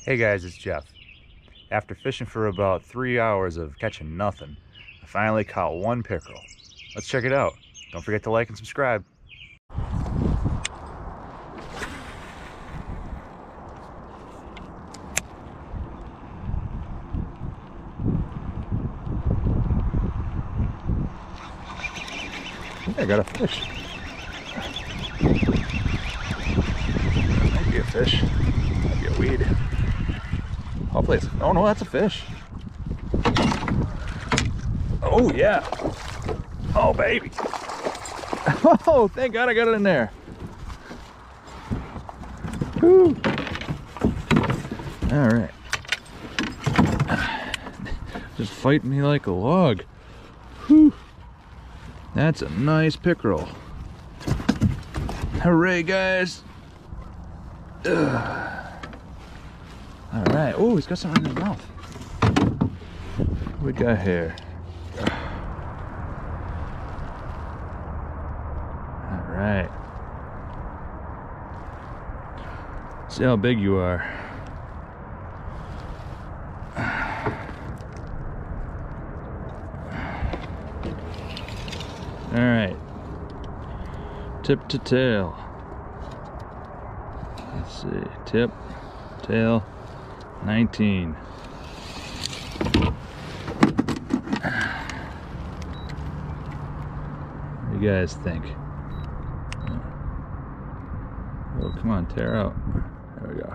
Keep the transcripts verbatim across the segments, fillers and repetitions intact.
Hey guys, it's Jeff. After fishing for about three hours of catching nothing, I finally caught one pickerel. Let's check it out. Don't forget to like and subscribe. I got a fish. That might be a fish. Might be a weed. Hopefully it's, oh no, that's a fish. Oh yeah. Oh baby. Oh, thank God I got it in there. Whew. All right. Just fighting me like a log. Whew. That's a nice pickerel. Hooray, guys. Ugh. All right. Oh, he's got something in his mouth. What we got here? All right. See how big you are. All right. Tip to tail. Let's see. Tip, tail. nineteen. What do you guys think? Oh, come on, tear out. There we go.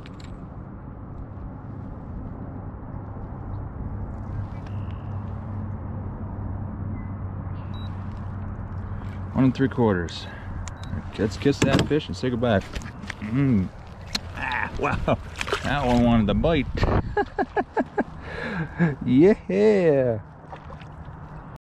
One and three quarters. Let's kiss that fish and say goodbye. Mm. Ah, wow. That one wanted to bite. Yeah.